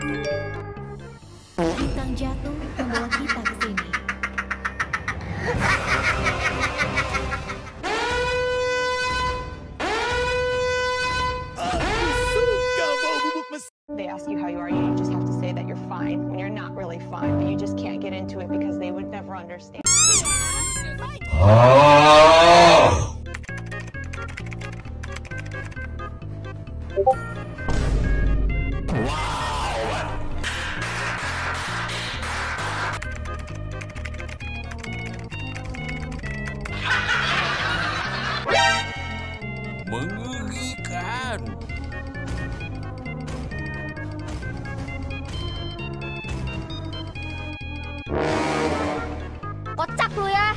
Bintang jatuh membawa kita ke sini. They ask you how you are, you just have to say that you're fine when you're not really fine, but you just can't get into it because they would never understand. Mengerikan. Kocak lu ya.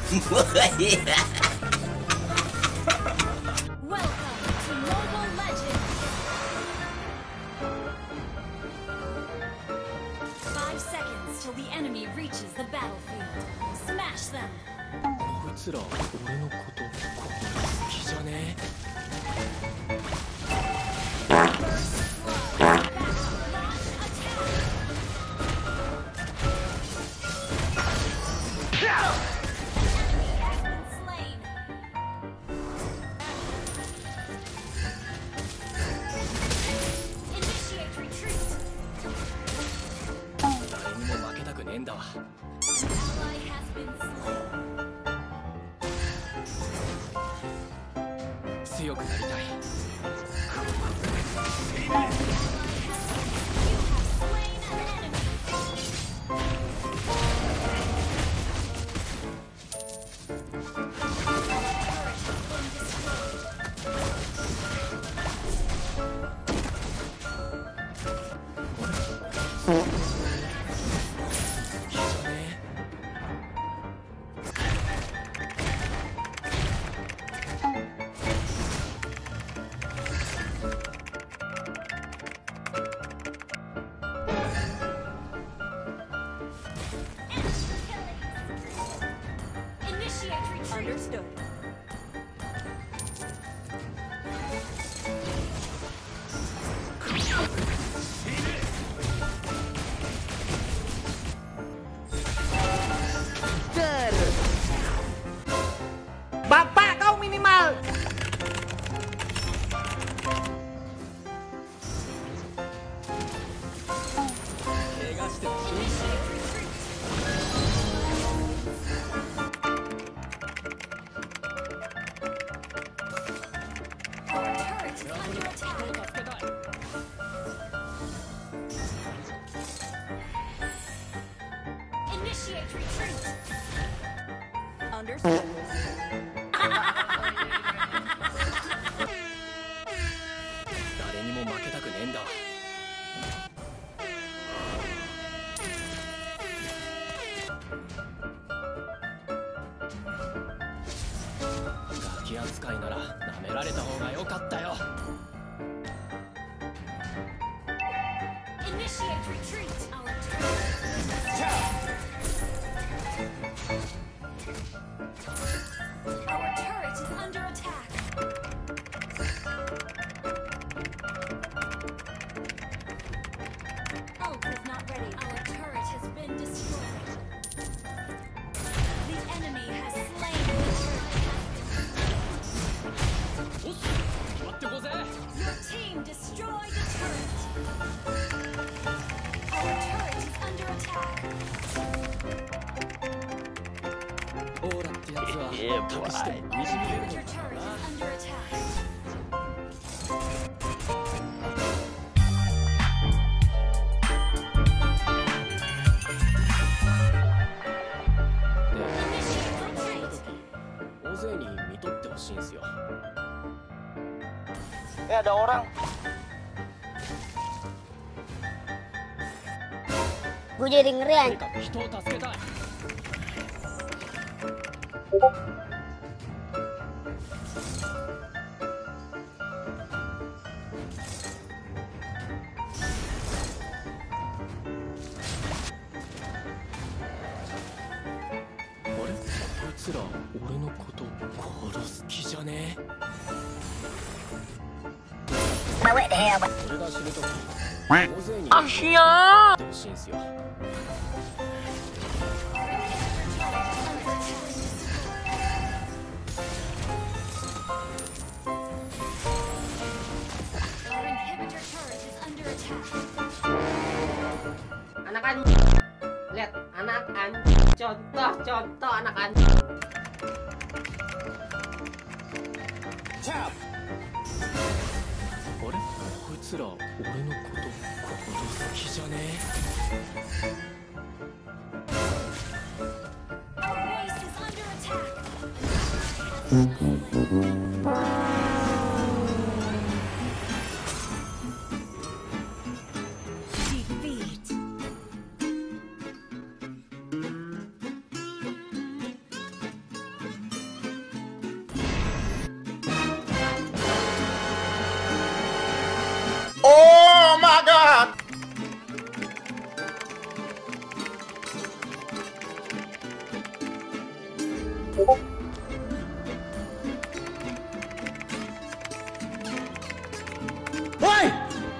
Welcome to Mobile Legends! 5 seconds till the enemy reaches the battlefield. Smash them! こいつら俺のこと好きじゃね Slain! Initiate retreat! 誰にも負けたくねえんだわ Ally has been slain. 強くなりたい You have slain an enemy. Initiate retreat. Understood. Bapak kau minimal. Initiate retreat. Our turret is under attack. Initiate retreat. Understood. 誰にも負けたくねえんだわガキ扱いなら舐められた方が良かったよ Initiate retreat. Our turret is under attack. Ult is not ready. Our turret has been destroyed. The enemy has slain the turret. おっ決まってこうぜ Your team destroyed the turret. Our turret is under attack. オーラってやつは隠してにじみ出る Your のか turret な is under attack. Initiate retreat. 大勢に見とってほしいんすよ Ada orang. Gue jadi ngeri とにかく人を助けたい あれこいつら俺のこと殺す気じゃねえ Bawa deh ya, Pak. 俺が死ぬとき大勢にあしやー欲しいんすよ。 Our inhibitor turret is under attack. Anakan. Lihat, anakan. Contoh anakan. あれこいつら俺のこと好きじゃね Our base is under attack. Defeat. Oh my god! Woi!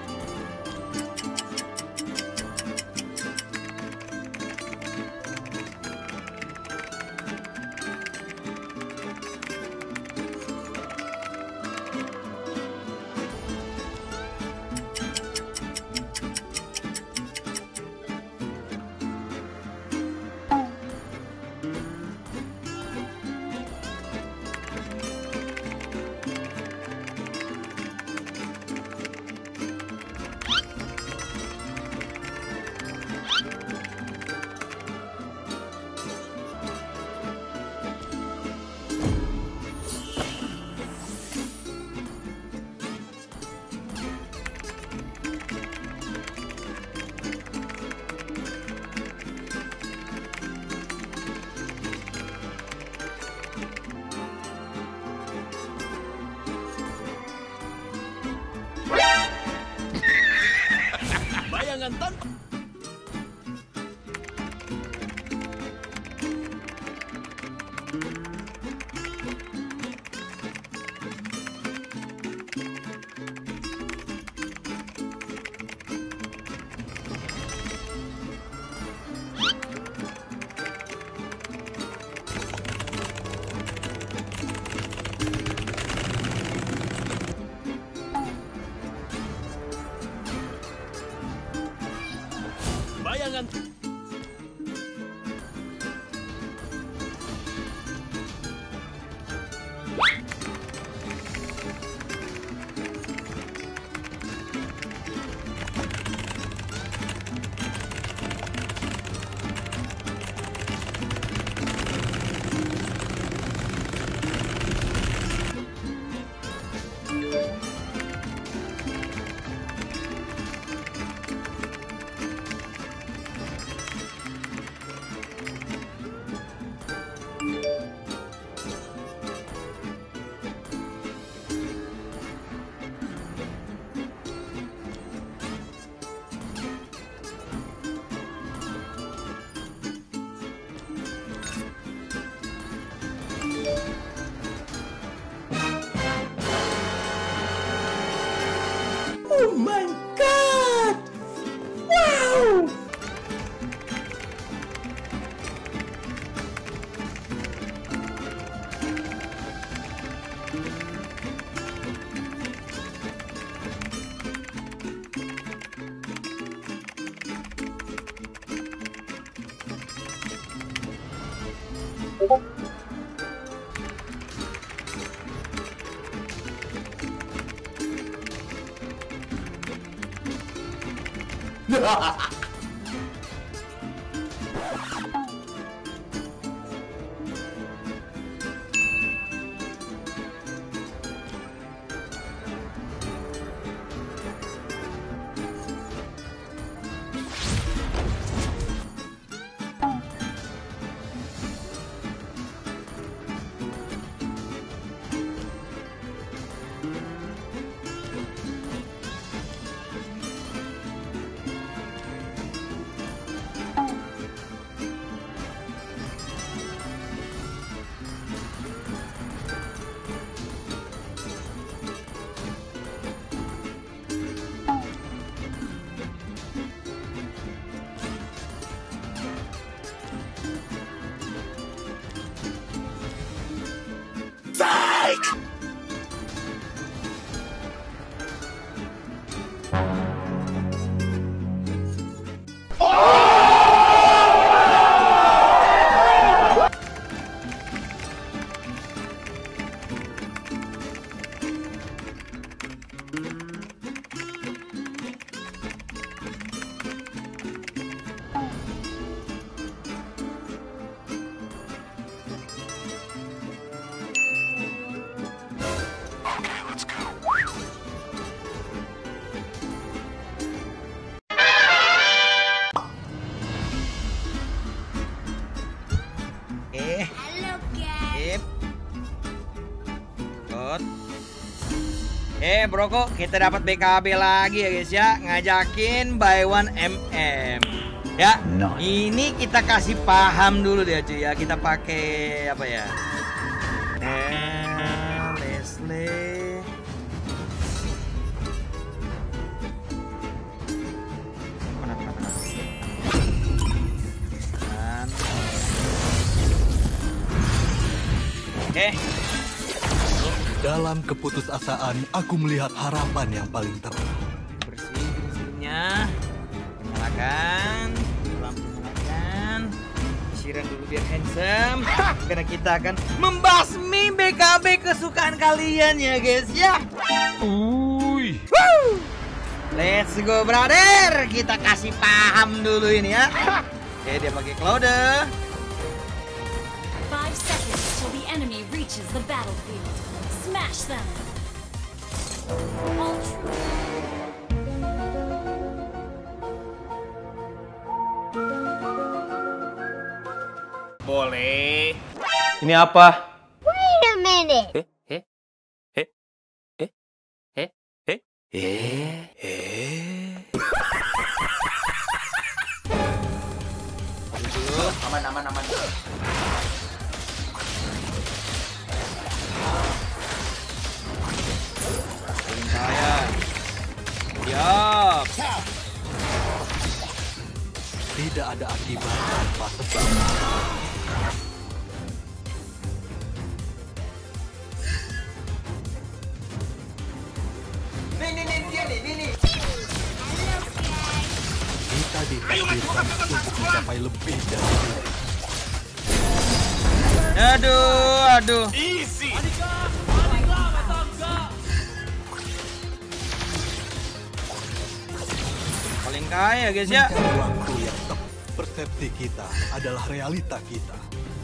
Bayangan tan bayangan Oh my god! Wow! bro kok kita dapat BKB lagi ya guys ya, ngajakin buy one MM. Ya, ini kita kasih paham dulu deh cuy ya, kita pakai apa ya? Leslie. Mana? Oke. Dalam keputusasaan, aku melihat harapan yang paling terang. Bersih-bersihnya. Nyalakan. Lampu nyalakan. Siram dulu biar handsome. Karena kita akan membasmi BKB kesukaan kalian ya guys ya. Uy. Let's go brother. Kita kasih paham dulu ini ya. Oke, dia pakai Cloud. 5 seconds till the enemy reaches the battlefield. Smash them. All Boleh. Ini apa? Wait a minute. Aman. Saya. Siap. Tidak ada akibat tanpa sebab. Nih. Kita ditakdirkan untuk mencapai lebih dari ini. Aduh. Paling kaya guys ya. Mencari waktu yang tepat. Persepsi kita adalah realita kita.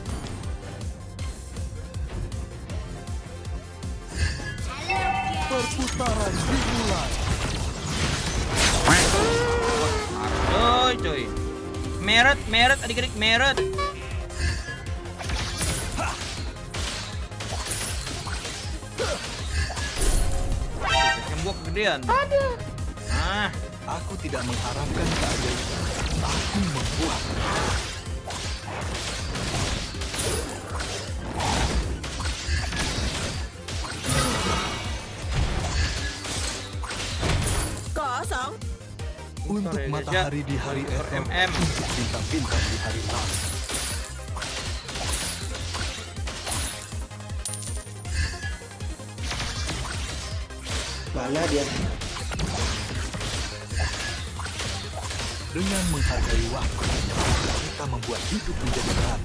Perputaran dimulai. Aduh cuy. Meret adik-adik meret. Gua kegedean. Aduh. Nah, Aku tidak mengharapkan keajaiban. Aku membuat. Untuk matahari di hari esok, untuk bintang-bintang di hari malam. Mana dia? Dengan menghargai waktu, kita membuat hidup menjadi berat.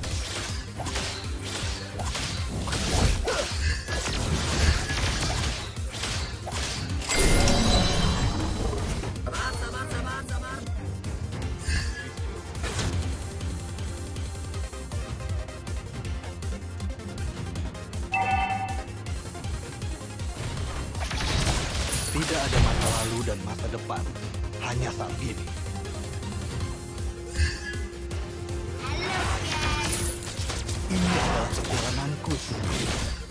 Tidak ada masa lalu dan masa depan, hanya saat ini. Ini adalah perjalananku sendiri.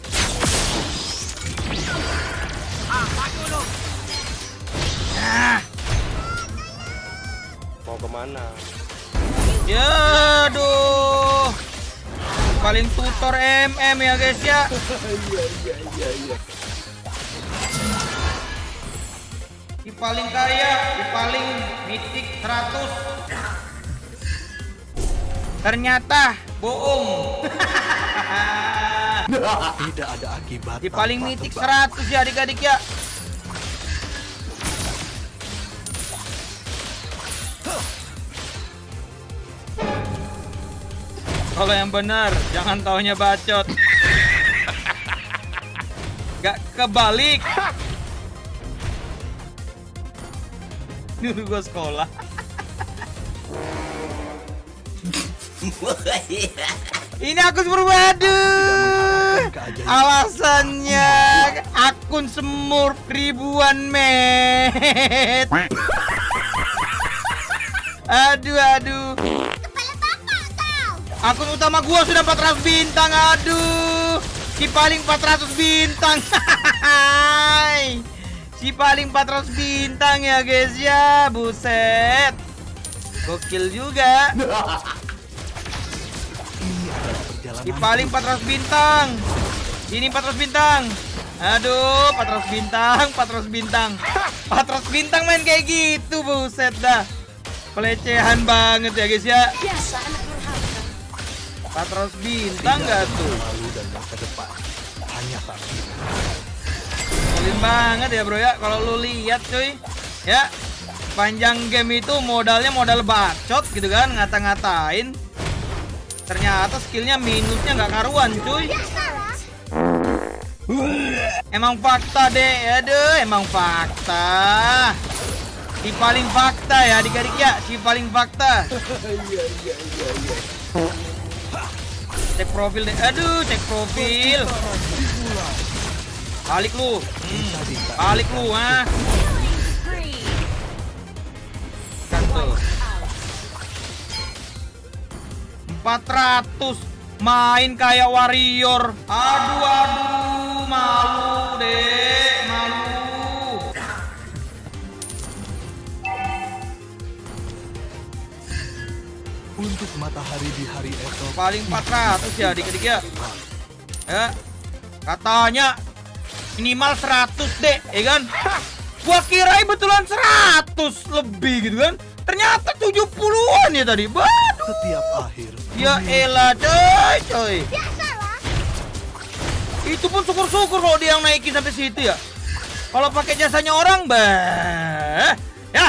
Mau kemana? ya aduh. Paling tutor MM ya guys ya. Di paling kaya, di paling mitik 100. Ternyata bohong. Tidak ada akibat. Di paling tanpa mitik sebab. 100 ya adik-adik ya. Kalau yang benar, jangan taunya bacot. Gak kebalik. Dulu gue sekolah. Ini akun waduh. Alasannya akun semur ribuan met. Aduh. Akun utama gua sudah 400 bintang. Aduh. Si paling 400 bintang. Si paling 400 bintang ya guys ya. Buset. Gokil juga. Si paling 400 bintang. Ini 400 bintang. Aduh, 400 bintang, 400 bintang. 400 bintang main kayak gitu, buset dah. Pelecehan banget ya guys ya. 400 bintang gak tuh? Lalu dan masa depan hanya satu. Ngeselin banget ya bro ya. Kalau lu lihat cuy, ya panjang game itu modalnya modal bacot gitu kan, ngata-ngatain. Ternyata skillnya minusnya nggak karuan cuy. Emang fakta deh, aduh emang fakta. Si paling fakta ya adik-adik ya, si paling fakta. Cek profil deh, aduh cek profil. Balik lu, balik lu ah. Kan tuh 400 main kayak warrior. Aduh, malu deh, malu. Untuk matahari di hari esok Paling 400 ya adik-adik ya. Ya, katanya minimal 100 deh, ya kan? Gua kirain betulan 100 lebih gitu kan. Ternyata 70-an ya tadi. Waduh. setiap akhir. Ya elah coy. Itu pun syukur-syukur kalau dia yang naikin sampai situ ya. Kalau pakai jasanya orang, bah. Ya.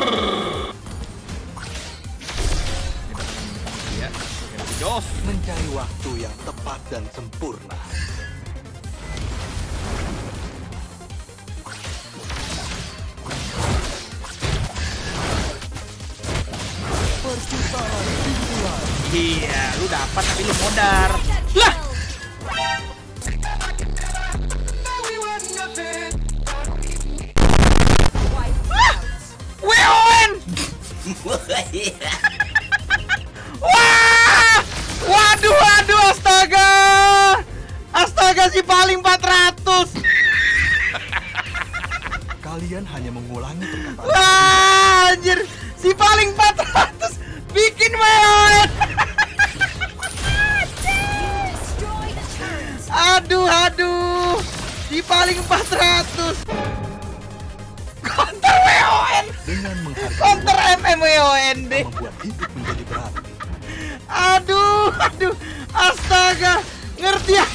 Ya, jos. Mencari waktu yang tepat dan sempurna. Perputaran dimulai. Iya, lu dapat tapi lu modar. Lah. WON. Wah! Waduh, astaga. Astaga si paling 400. Kalian hanya mengulangi perkataan. Wah, anjir. Si paling 400 bikin WON. Aduh. Si paling 400. Counter WON. Dengan menghargai Counter MM WON deh. membuat hidup menjadi berarti. Aduh. Astaga. Ngerti ya?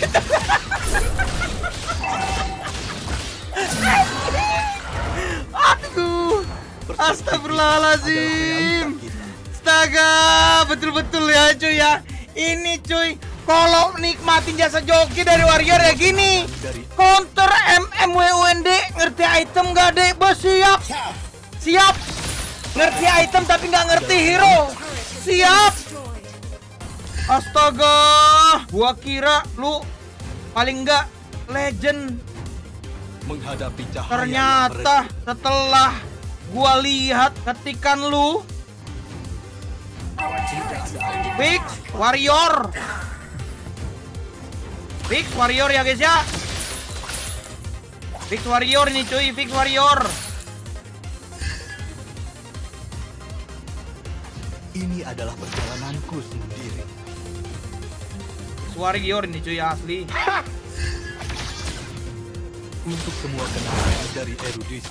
Aduh. Astagfirullahaladzim. Astaga. Betul-betul ya cuy ya. Ini cuy. Kalau nikmatin jasa joki dari warrior ya gini. Counter MMWUND. Ngerti item gak deh? Bos siap. Ngerti item tapi nggak ngerti hero. Siap. Astaga. Gua kira lu paling nggak legend. Menghadapi cahaya Ternyata setelah gua lihat ketikan lu Fix warrior. Fix warrior ya guys ya. Fix warrior ini cuy, fix warrior. ini adalah perjalananku sendiri. Fix warrior ini cuy asli. Untuk semua kenangan dari erudisi.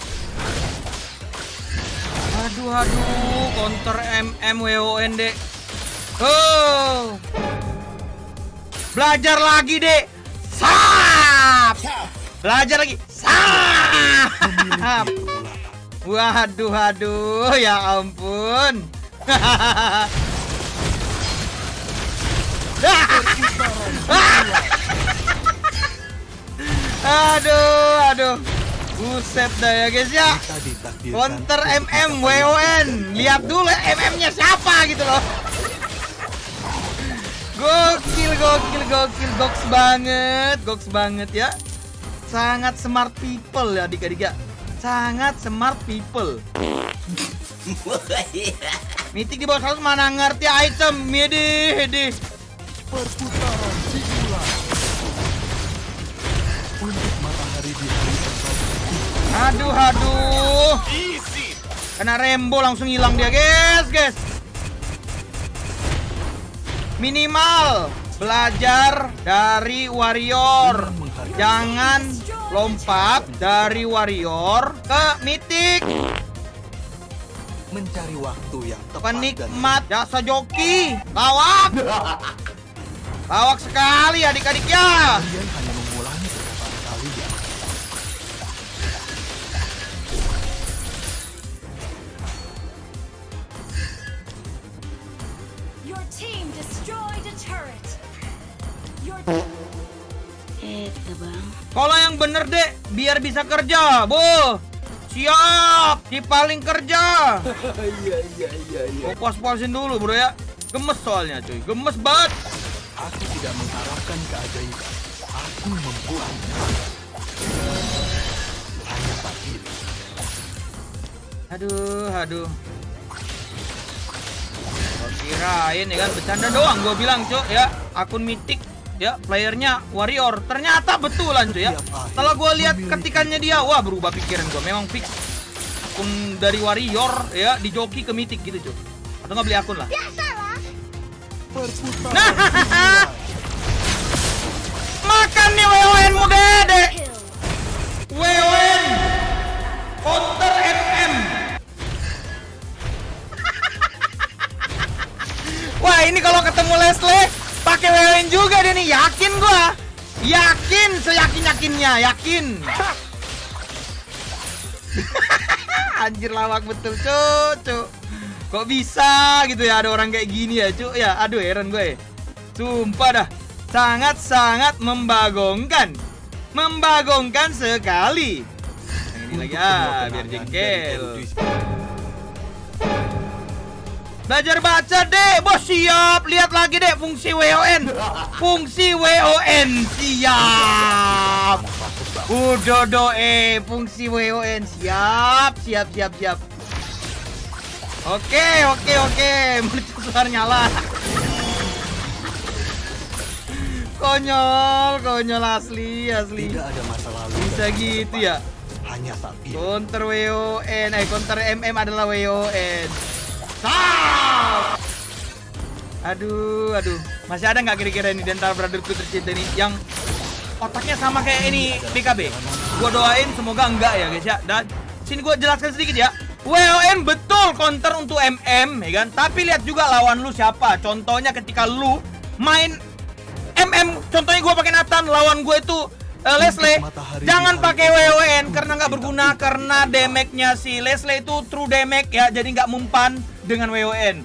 Aduh, counter MMWOND. Oh. Belajar lagi, Dek. Sap. Belajar lagi. Sap. Waduh, ya ampun. Aduh. Buset dah ya guys ya. Counter MM WON. Lihat dulu MM-nya siapa gitu loh. Gokil. Goks banget ya. Sangat smart people ya adik-adik ya. Sangat smart people. Mythic di bawah 100 mana ngerti item. Midih. Perputaran dimulai. Untuk matahari di hari esok. Aduh. Kena Rembo langsung hilang dia, guys. Minimal belajar dari warrior. Jangan lompat dari warrior ke mythic. Mencari waktu yang tepat. Penikmat jasa joki. Lawak. Lawak sekali adik-adiknya. Kalian hanya mengulangi perkataan kalian. Your team destroyed a turret. Your Kalau yang bener deh, biar bisa kerja, Bu. Siap, di paling kerja. Iya. Puas-puasin dulu, bro ya. Gemes soalnya, cuy. Gemes banget. Aku tidak mengharapkan keajaiban. Aku membuatnya. Hanya tak ini. Aduh. Gua kirain ya kan bercanda doang gua bilang, cuy ya. Akun mythic ya, playernya warrior. Ternyata betulan, cuy ya. Setelah gua lihat ketikannya dia, wah berubah pikiran gua. Memang fix akun dari warrior ya di joki ke mythic gitu, cuy. Atau nggak beli akun lah. Nah, makan nih WON mu dede. WON counter MM. Wah, ini kalau ketemu Leslie pakai WON juga dia nih, yakin gua. Yakin, seyakin-yakinnya, yakin. Anjir, lawak betul, cucu. Kok bisa gitu ya ada orang kayak gini ya, cu? Ya, aduh heran gue. Sumpah dah, sangat-sangat membagongkan. Membagongkan sekali. Yang ini lagi biar jengkel. Belajar baca deh, bos. Siap. Lihat lagi deh fungsi WON. Fungsi WON siap. Udah fungsi WON siap. Oke. Mercusuar nyala. Konyol asli. Tidak ada masa lalu. Bisa gitu ya. Hanya saat ini. Counter WON, counter MM adalah WON. Stop! Aduh. Masih ada nggak kira-kira ini di antara brotherku tercinta ini yang otaknya sama kayak ini BKB? Gua doain semoga enggak ya, guys ya. Dan sini gua jelaskan sedikit ya. WON betul counter untuk MM, ya kan? Tapi lihat juga lawan lu siapa. Contohnya ketika lu main MM, contohnya gue pakai Nathan, lawan gue itu Leslie. Jangan pakai WON karena nggak berguna, karena damage-nya si Leslie itu true damage ya, jadi nggak mempan dengan WON.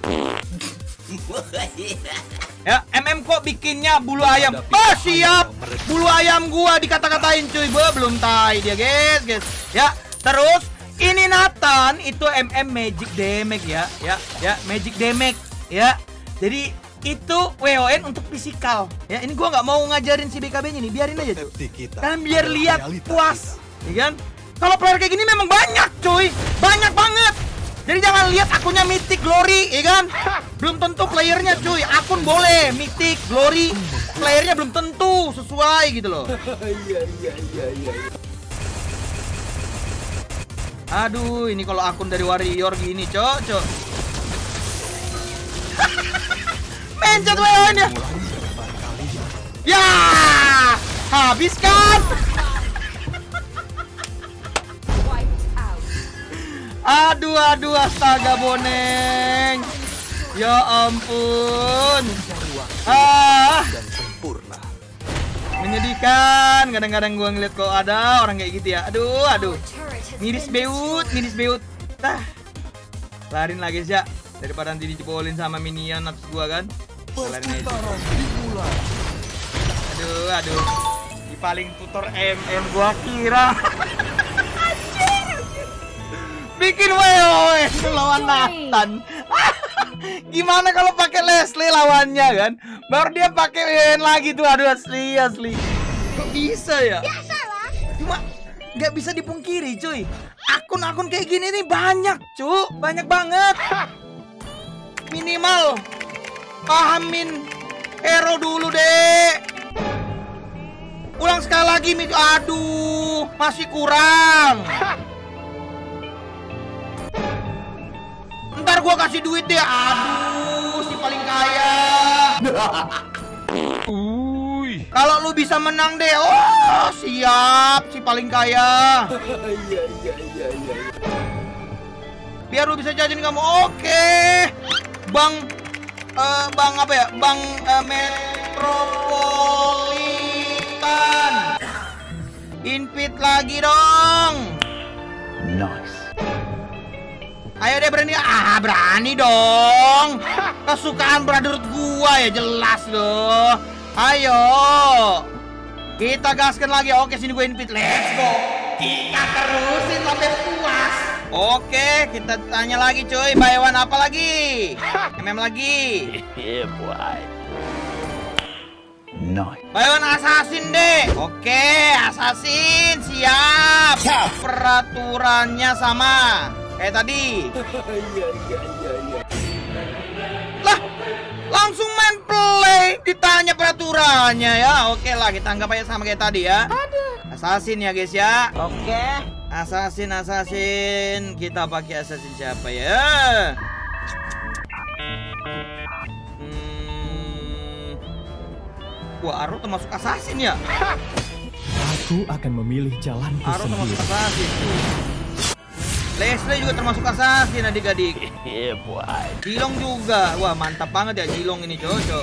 Ya, MM kok bikinnya bulu ayam. Siap. Bulu ayam gua dikata-katain cuy. Gua belum tai dia, guys. Ya, terus ini Nathan itu MM magic damage ya, magic damage ya. Jadi itu WON untuk fisikal ya. Ini gua nggak mau ngajarin si BKB-nya nih, biarin aja tuh. Kan biar lihat puas, ya kan? Kalau player kayak gini memang banyak, cuy, banyak banget. Jadi jangan lihat akunnya Mythic Glory, ya kan? Belum tentu playernya, cuy. Akun boleh Mythic Glory, playernya belum tentu sesuai gitu loh. Iya. Aduh, ini kalau akun dari warrior gini, cok. Mencet WON ya. Ya, habis kan? Aduh, astaga boneng. Ya ampun. Menyedihkan. Kadang-kadang gua ngeliat kok ada orang kayak gitu ya. Aduh. Miris beut. Larin lagi sih ya. Daripada nanti dijebolin sama minion nafsu gua kan. Larin aja. Aduh. Di paling tutor MM gua kira. Bikin WON lawan Nathan. Gimana kalau pakai Leslie lawannya kan? Baru dia pakai WON lagi tuh. Aduh, asli. Kok bisa ya? Biasalah. Cuma nggak bisa dipungkiri, cuy. Akun-akun kayak gini nih banyak, cu. Banyak banget. Minimal pahamin hero dulu, deh. Ulang sekali lagi, Mi. Aduh, masih kurang. Ntar gua kasih duit deh. Aduh, si paling kaya. Kalau lu bisa menang deh. Oh, siap, si paling kaya. Biar lu bisa jajan kamu. Oke. Bang apa ya? Bang Metropolitan. Invite lagi dong. Nice. Ayo deh, berani. Berani dong. Kesukaan brother gua ya, jelas loh. Ayo. Kita gaskan lagi. Oke, sini gue invite. Let's go. Kita terusin sampai puas. Oke, kita tanya lagi cuy. Buy one apa lagi? MM lagi. Yeah, boy. Nice. Buy one assassin deh. Oke, assassin siap. Peraturannya sama kayak tadi. Lah, langsung main play. Ditanya peraturannya ya. Oke lah, kita anggap aja sama kayak tadi ya. Assassin ya guys ya. Oke. Assassin. Kita pakai assassin siapa ya? Wah, Aru termasuk assassin ya? Aku akan memilih jalanku Aru termasuk sendiri. assassin. Leslie juga termasuk assassin adik-adik. Yeah, boy. Jilong juga. Wah, mantap banget ya Jilong ini cocok.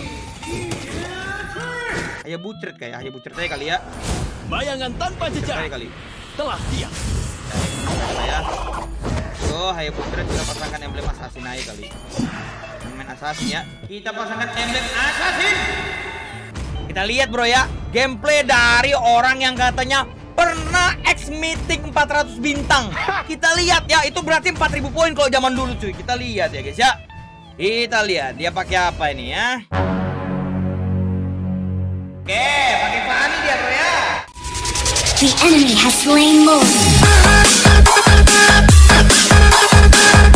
Ayah bucret kayak. Ayah bucret aja kali ya. Bayangan tanpa jejak Kali. telah diam. Ya. Oh, Hayya Putra kita pasangkan emblem assassin aja kali. Main assassin ya. Kita pasangkan emblem assassin. Kita lihat bro ya, gameplay dari orang yang katanya pernah X meeting 400 bintang. Kita lihat ya, itu berarti 4000 poin kalau zaman dulu cuy. Kita lihat ya guys ya. Kita lihat dia pakai apa ini ya. Oke, pakai Fanny dia bro ya. The enemy has slain Lord.